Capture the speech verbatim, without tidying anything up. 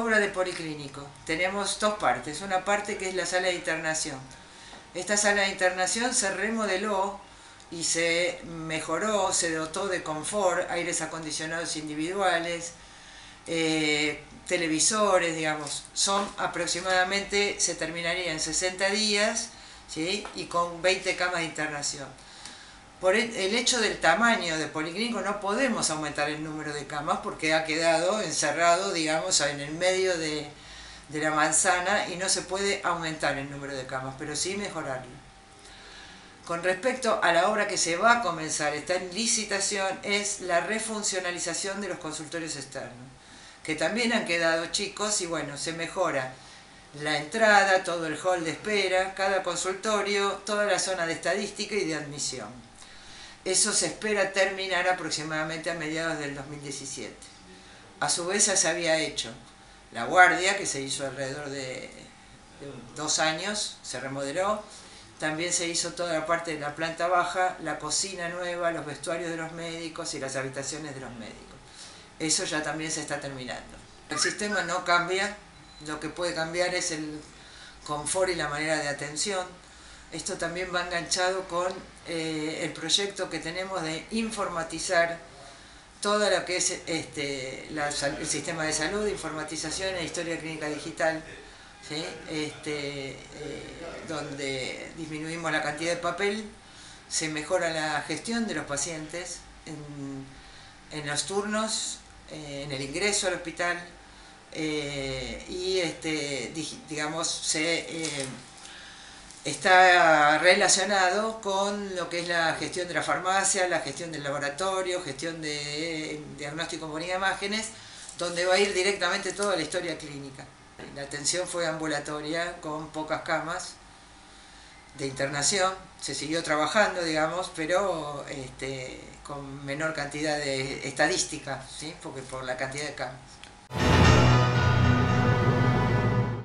obra de policlínico tenemos dos partes. Una parte que es la sala de internación. Esta sala de internación se remodeló y se mejoró, se dotó de confort, aires acondicionados individuales, eh, televisores, digamos. Son aproximadamente, se terminaría en sesenta días, ¿sí? Y con veinte camas de internación. Por el hecho del tamaño de policlínico no podemos aumentar el número de camas porque ha quedado encerrado, digamos, en el medio de, de la manzana y no se puede aumentar el número de camas, pero sí mejorarlo. Con respecto a la obra que se va a comenzar, está en licitación, es la refuncionalización de los consultorios externos, que también han quedado chicos y bueno, se mejora la entrada, todo el hall de espera, cada consultorio, toda la zona de estadística y de admisión. Eso se espera terminar aproximadamente a mediados del dos mil diecisiete. A su vez ya se había hecho la guardia, que se hizo alrededor de, de dos años, se remodeló. También se hizo toda la parte de la planta baja, la cocina nueva, los vestuarios de los médicos y las habitaciones de los médicos. Eso ya también se está terminando. El sistema no cambia, lo que puede cambiar es el confort y la manera de atención. Esto también va enganchado con eh, el proyecto que tenemos de informatizar todo lo que es este, la, el sistema de salud, informatización e historia clínica digital, ¿sí? este, eh, donde disminuimos la cantidad de papel, se mejora la gestión de los pacientes en, en los turnos, eh, en el ingreso al hospital eh, y este, digamos se... Eh, está relacionado con lo que es la gestión de la farmacia, la gestión del laboratorio, gestión de diagnóstico por imágenes, donde va a ir directamente toda la historia clínica. La atención fue ambulatoria con pocas camas de internación, se siguió trabajando, digamos, pero este, con menor cantidad de estadística, ¿sí? Porque por la cantidad de camas.